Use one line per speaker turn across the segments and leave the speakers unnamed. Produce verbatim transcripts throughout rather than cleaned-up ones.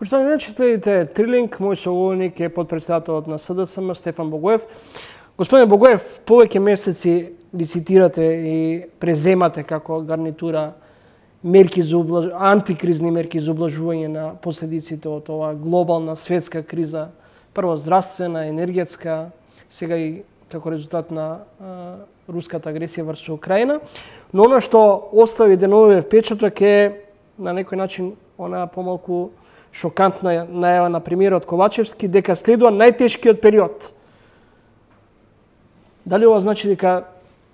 Почитани гледачи, следите Трилинг, мој соговорник е подпредседателот на С Д С М Стефан Богоев. Господине Богоев, повеќе месеци лицитирате и преземате како гарнитура мерки за облаж... антикризни мерки за облажување на последиците од оваа глобална светска криза, прво здравствена, енергетска, сега и како резултат на а, руската агресија врз Украина. Но оно што остави деновиве впечаток е на некој начин она помалку шокантна најава на премиерот Ковачевски дека следува најтешкиот период. Дали ова значи дека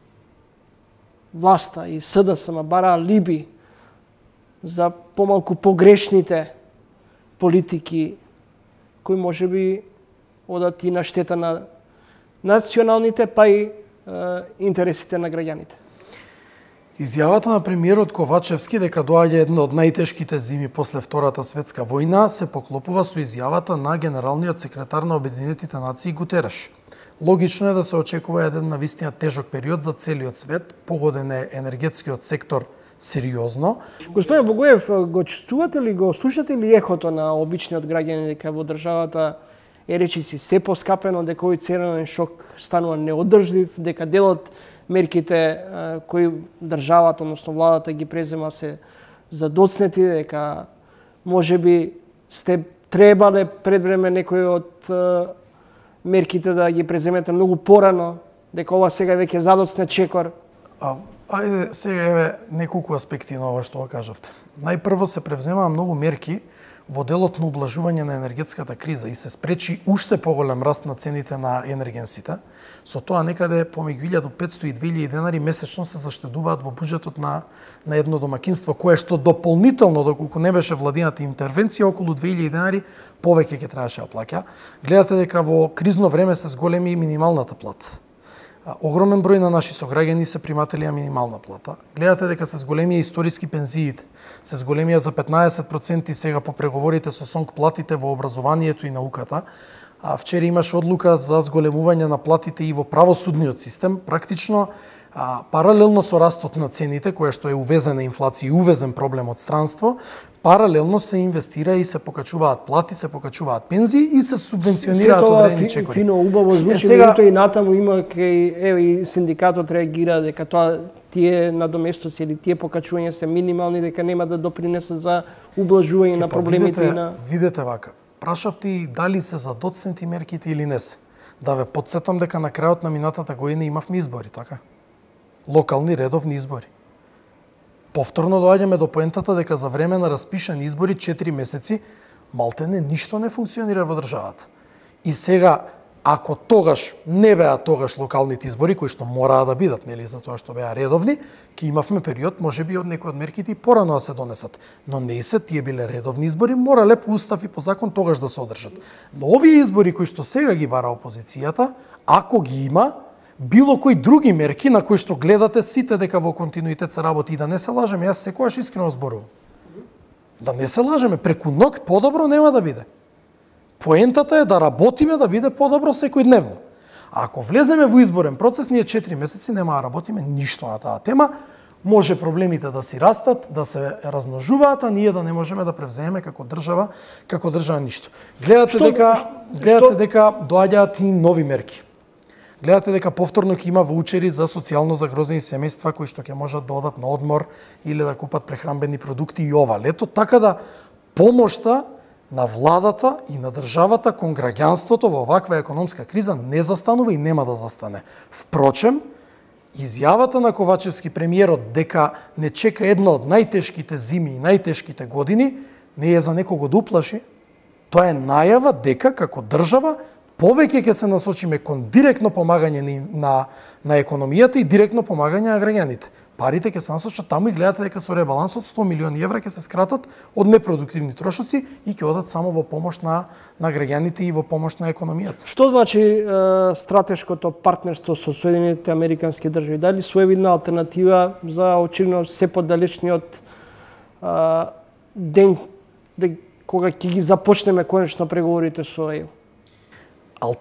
власта и С Д С М бараа либи за помалку погрешните политики кои можеби одат и на штета на националните, па и е, интересите на граѓаните?
Изјавата на премиерот Ковачевски дека доаѓа една од најтешките зими после Втората светска војна се поклопува со изјавата на генералниот секретар на Обединетите нации Гутереш. Логично е да се очекува еден навистина тежок период за целиот свет, погоден е енергетскиот сектор сериозно.
Господин Богоев, го чувствувате ли, го слушате ли ехото на обичниот граѓанин дека во државата е речиси се поскапено, дека овој ценен шок станува неодржлив, дека делот мерките кои државата, односно владата ги презема се задоцнети, дека можеби сте требале пред време некои од мерките да ги преземете многу порано, дека ова сега веќе задоцнет чекор?
А, ајде сега еве неколку аспекти на ова што го кажавте. Најпрво се превземаа многу мерки во делот на ублажување на енергетската криза и се спречи уште поголем раст на цените на енергенсите. Со тоа некаде помеѓу илјада и петсто и две илјади денари месечно се заштедуваат во буџетот на, на едно домакинство, кое што дополнително, доколку не беше владината интервенција, околу две илјади денари повеќе ќе требаше да плаќа. Гледате дека во кризно време се зголеми минималната плата. Огромен број на наши сограѓани се приматели на минимална плата. Гледате дека се зголемија историски пензиите, се зголемија за петнаесет проценти сега по преговорите со СОНК платите во образованието и науката. А вчера имаше одлука за зголемување на платите и во правосудниот систем. Практично, а, паралелно со растот на цените, кое што е увезена инфлација и увезен проблем од странство, паралелно се инвестира и се покачуваат плати, се покачуваат пензии и се субвенционираат одредени чекори.
Фино, убаво звучи,
сега...
и натаму има кај еве и синдикатот реагира дека тоа тие надоместоци или тие покачувања се минимални, дека нема да допринесат за ублажување на проблемите
видете,
и на
видете вака. Прашавте и дали се задоцнети мерките или не се. Да ве потсетам дека на крајот на минатата година имавме избори, така? Локални редовни избори. Повторно доаѓаме до поентата дека за време на распишани избори четири месеци малтене ништо не функционира во државата. И сега, ако тогаш не беа тогаш локалните избори, кои што мораа да бидат, нели, за тоа што беа редовни, ќе имавме период, можеби од некои од мерките и порано да се донесат. Но не се, тие биле редовни избори, морале по устав и по закон тогаш да се одржат. Но овие избори кои што сега ги бара опозицијата, ако ги има, било кои други мерки на кои што гледате сите дека во континуитет се работи, и да не се лажеме, јас секогаш искрено зборувам. Да не се лажеме, преку ног подобро нема да биде. Поентата е да работиме да биде подобро секојдневно. А ако влеземе во изборен процес, ние четири месеци нема да работиме ништо на таа тема. Може проблемите да си растат, да се размножуваат, а ние да не можеме да превземеме како држава, како држава ништо. Гледате што, дека гледате што... дека доаѓаат и нови мерки. Гледате дека повторно ќе има ваучери за социјално загрозени семејства кои што ќе можат да одат на одмор или да купат прехранбени продукти и ова лето, така да помошта на владата и на државата кон граѓанството во оваква економска криза не застанува и нема да застане. Впрочем, изјавата на Ковачевски премиерот дека не чека една од најтешките зими и најтешките години не е за некого да уплаши. Тоа е најава дека како држава повеќе ќе се насочиме кон директно помагање на, на економијата и директно помагање на граѓаните. Парите ќе се насочат таму и гледате дека со ребалансот сто милиони евра ќе се скратат од непродуктивни трошоци и ќе одат само во помош на, на граѓаните и во помош на економијата.
Што значи е, стратешкото партнерство со Соединетите Американски држави? Дали своевидна алтернатива за очевидно се подалечниот е, ден де, кога ќе ги започнеме конечно преговорите со Е Ју?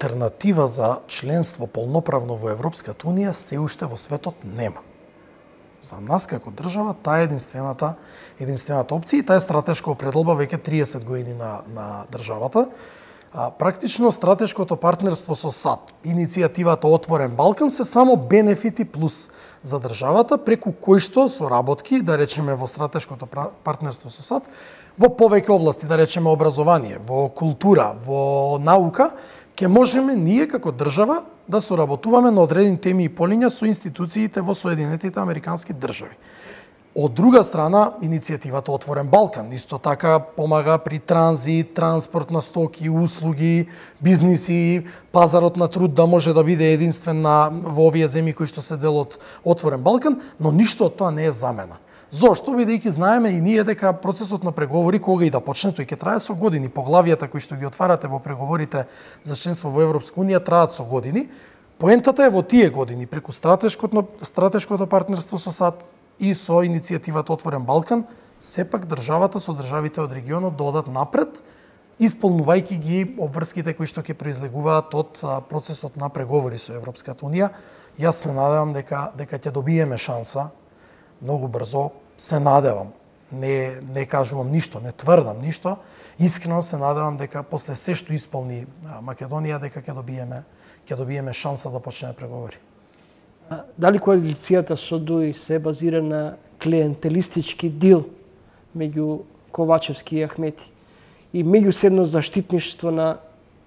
Алтернатива за членство полноправно во Европската Унија се уште во светот нема. За нас како држава таа е единствената единствената опција и таа е стратешка определба веќе триесет години на на државата. А, практично стратешкото партнерство со САД, иницијативата Отворен Балкан се само бенефити плюс за државата, преку кои што соработки, да речеме во стратешкото партнерство со САД, во повеќе области, да речеме образование, во култура, во наука, ќе можеме ние како држава да соработуваме на одредени теми и полиња со институциите во Соединетите Американски држави. Од друга страна, иницијативата Отворен Балкан исто така помага при транзит, транспорт на стоки, услуги, бизниси, пазарот на труд да може да биде единствен на во овие земји кои што се дел од Отворен Балкан, но ништо од тоа не е замена. Зошто? Бидејќи знаеме и ние дека процесот на преговори кога и да почне, тој ќе трае со години. Поглавијата кои што ги отварате во преговорите за членство во Европска унија траат со години. Поентата е во тие години преку стратешкото стратешкото партнерство со САД и со иницијативата Отворен Балкан, сепак државата со државите од регионот да одат напред, исполнувајќи ги обврските кои што ќе произлегуваат од процесот на преговори со Европската унија. Јас се надевам дека дека ќе добиеме шанса многу брзо, се надевам. Не не кажувам ништо, не тврдам ништо. Искрено се надевам дека после се што исполни Македонија дека ќе добиеме ќе добиеме шанса да почнеме преговори.
Дали коалицијата со ДУИ се базира на клиентелистички дил меѓу Ковачевски и Ахмети и меѓусебно заштитништво на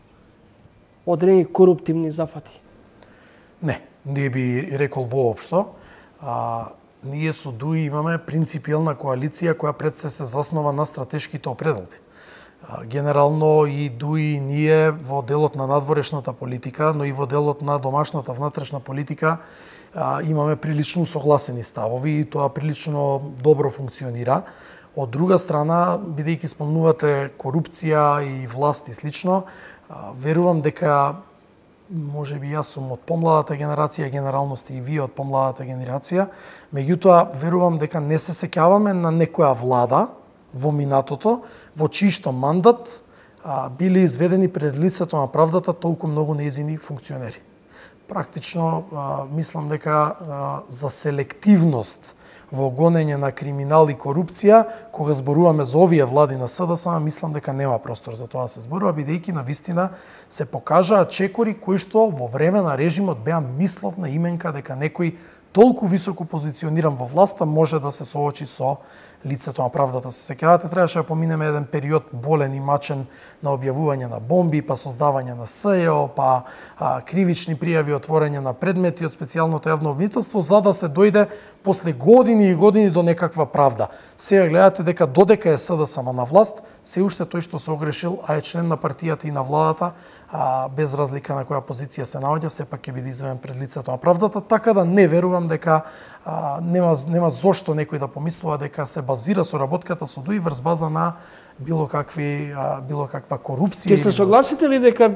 одредени коруптивни зафати?
Не, не би рекол воопшто. А, ние со ДУИ имаме принципиелна коалиција која пред се се заснова на стратешките определби. Генерално и ДУИ и ние во делот на надворешната политика, но и во делот на домашната внатрешна политика имаме прилично согласени ставови и тоа прилично добро функционира. Од друга страна, бидејќи спомнувате корупција и власт и слично, верувам дека може би јас сум од помладата генерација, генерално сте и вие од помладата генерација, меѓутоа верувам дека не се сеќаваме на некоја влада во минатото, во чијшто мандат а, биле изведени пред лицето на правдата толку многу нејзини функционери. Практично, а, мислам дека а, за селективност во гонење на криминал и корупција, кога зборуваме за овие влади на СДСМ, мислам дека нема простор за тоа да се зборува, бидејќи на вистина се покажаа чекори кои што во време на режимот беа мисловна именка дека некој толку високо позициониран во власта може да се соочи со лицето на правдата. Се сеќавате, требаше да поминеме еден период болен и мачен на објавување на бомби, па создавање на СЈО, па а, кривични пријави, отворање на предмети од специјалното јавно обвинителство, за да се дојде после години и години до некаква правда. Сега гледате дека додека е СДСМ на власт, се уште тој што се огрешил, а е член на партијата и на владата, а, без разлика на која позиција се наоѓа, сепак ќе биде изведен пред лицето на правдата, така да не верувам дека а, нема нема зошто некој да помислува дека се базира соработката со ДУИ врз база на било какви а, било каква корупција.
Ќе се согласите ли дека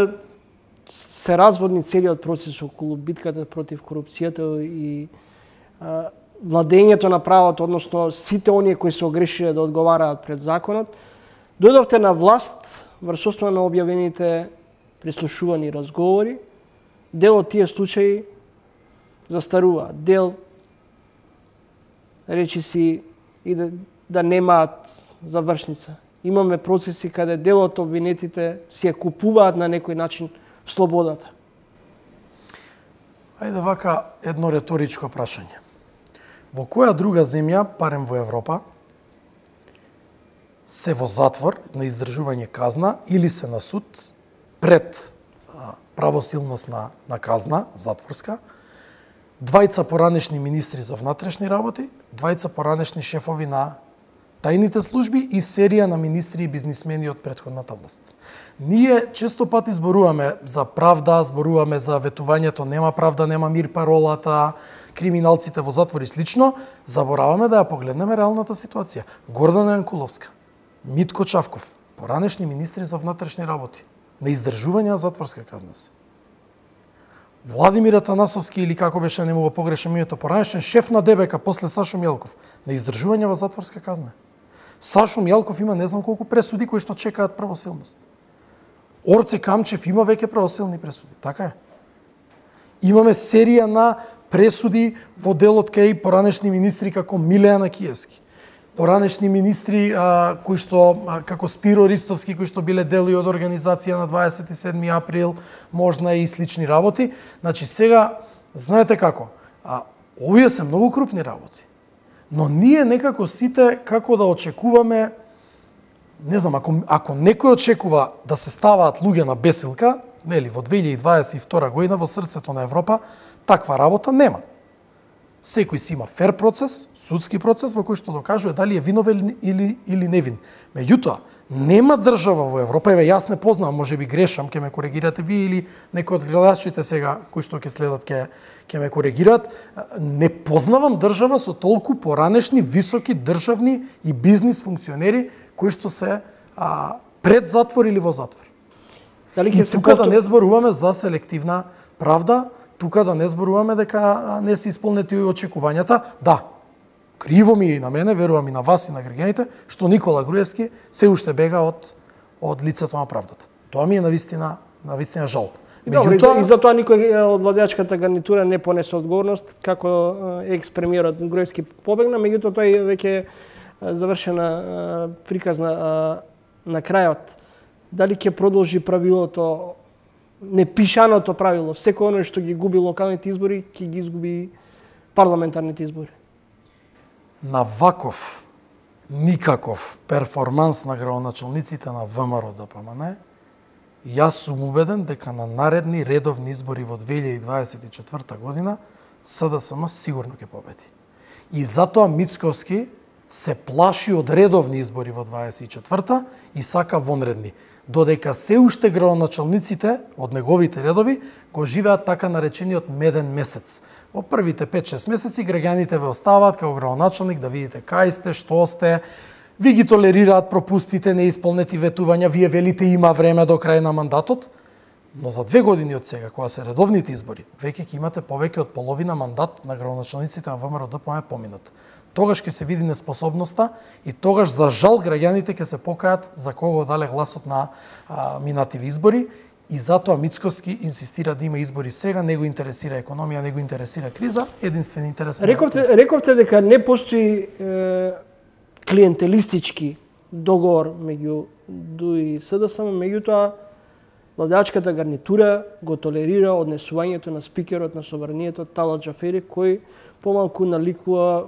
се разводни целиот процес околу битката против корупцијата и а, владењето на правото, односно сите оние кои се огрешиле да одговараат пред законот, дојдовте на власт врз основа на објавените прислушувани разговори, дел од тие случаи застарува, дел речи си и да, да немаат завршница. Имаме процеси каде дел од обвинетите си ја купуваат на некој начин слободата.
Ајде вака едно реторичко прашање. Во која друга земја, барем во Европа, се во затвор на издржување казна или се на суд пред а, правосилност на, на казна, затворска, двајца поранешни министри за внатрешни работи, двајца поранешни шефови на тајните служби и серија на министри и бизнисмени од претходната власт. Ние често пати зборуваме за правда, зборуваме за ветувањето нема правда, нема мир паролата, криминалците во затвор и слично, забораваме да ја погледнеме реалната ситуација. Гордана Јанкуловска, Митко Чавков, поранешни министри за внатрешни работи, на издржување на затворска казна се. Владимир Атанасовски, или како беше, не му го погрешам името, поранешен шеф на ДБК после Сашо Мјалков, на издржување во затворска казна. Сашо Мјалков има не знам колку пресуди кои што чекаат правосилност. Орце Камчев има веќе правосилни пресуди, така е. Имаме серија на пресуди во делот кај поранешни министри како Милеана Киевски, поранешни министри а, кои што а, како Спиро Ристовски кои што биле дели од организација на дваесет и седми април, можна и слични работи. Значи сега знаете како, а, овие се многу крупни работи. Но ние некако сите како да очекуваме, не знам, ако ако некој очекува да се ставаат луѓе на бесилка, нели, во две илјади дваесет и втора година во срцето на Европа, таква работа нема. Секој си има фер процес, судски процес во кој што докажува дали е виновен или или невин. Меѓутоа, нема држава во Европа, еве јас не познавам, можеби грешам, ќе ме коригирате вие или некој од гледачите сега кои што ќе следат ќе ќе ме коригираат, не познавам држава со толку поранешни високи државни и бизнис функционери кои што се а, пред затвор или во затвор.
Дали
ќе
се
тука
повтор...
да не зборуваме за селективна правда, тука да не зборуваме дека не се исполнети очекувањата. Да, криво ми е и на мене, верувам и на вас и на граѓаните, што Никола Груевски се уште бега од од лицето на правдата. Тоа ми е навистина, навистина жал.
Добро, и за тоа никој од владеачката гарнитура не понесе одговорност, како екс-премиерот Груевски побегна, меѓутоа тој веќе завршена приказна на крајот. Дали ќе продолжи правилото, непишаното правило, секој оној што ги губи локалните избори, ќе ги изгуби парламентарните избори?
На ваков никаков перформанс на градоначалниците на ВМРО Д П М Н, јас сум убеден дека на наредни редовни избори во две илјади дваесет и четврта година С Д С М сигурно ќе победи. И затоа Мицковски се плаши од редовни избори во дваесет и четврта и сака вонредни, додека се уште градоначалниците од неговите редови го живеат така наречениот меден месец. Во првите пет-шест месеци граѓаните ве оставаат како градоначалник да видите кај сте, што сте, ви ги толерираат пропустите, неисполнети ветувања, вие велите има време до крај на мандатот, но за две години од сега, кога се редовните избори, веќе ќе имате повеќе од половина мандат на градоначалниците на ВМРО Д П М поминат. Тогаш ќе се види неспособноста и тогаш за жал граѓаните ќе се покајат за кого дале гласот на а, минативи избори. И затоа Мицковски инсистира да има избори сега, не го интересира економија, не го интересира криза, единствен интерес.
Рековте, рековте дека не постои е, клиентелистички договор меѓу ДУ и С Д С М, меѓутоа владеачката гарнитура го толерира однесувањето на спикерот на собранието Талат Џафери, кој помалку наликува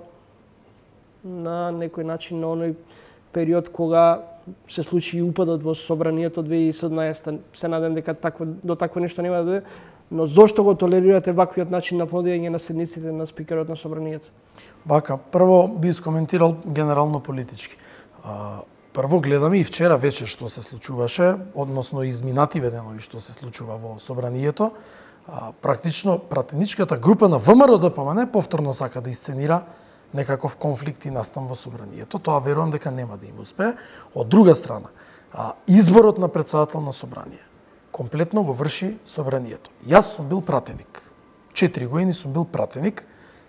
на некој начин на оној период кога се случи и упадот во собранието две илјади и седнаесетта. Се надам дека такво, до такво нешто нема да биде, но зошто го толерирате ваквиот начин на водење на седниците на спикерот на собранието?
Вака, прво би искоментирал генерално политички. А, прво гледаме и вчера вечер што се случуваше, односно изминативе денови што се случува во собранието. А, практично пратеничката група на ВМРО Д П М Н повторно сака да исценира некаков конфликт и настан во собранието. Тоа верувам дека нема да им успее. Од друга страна, а, изборот на претседател на собрание комплетно го врши собранието. Јас сум бил пратеник. Четири години сум бил пратеник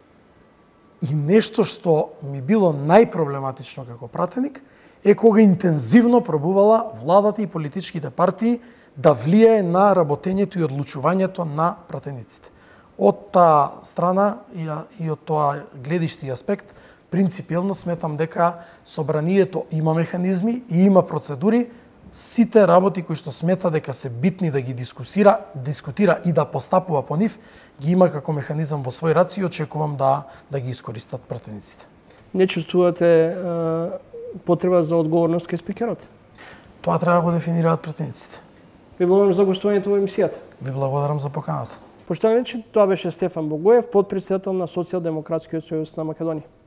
и нешто што ми било најпроблематично како пратеник е кога интензивно пробувала владата и политичките партии да влијае на работењето и одлучувањето на пратениците. Од таа страна и од тоа гледиште и аспект, принципиелно сметам дека собранието има механизми и има процедури, сите работи кои што смета дека се битни да ги дискусира, дискутира и да постапува по нив, ги има како механизам во свој раци и очекувам да да ги искористат пратениците.
Не чувствувате е, потреба за одговорност кај спикерот?
Тоа треба да го дефинираат пратениците.
Ви благодарам за гостувањето во емисијата.
Ви благодарам за поканата.
Поштовани, тоа беше Стефан Богоев, подпредседател на Социјалдемократскиот сојуз на Македонија.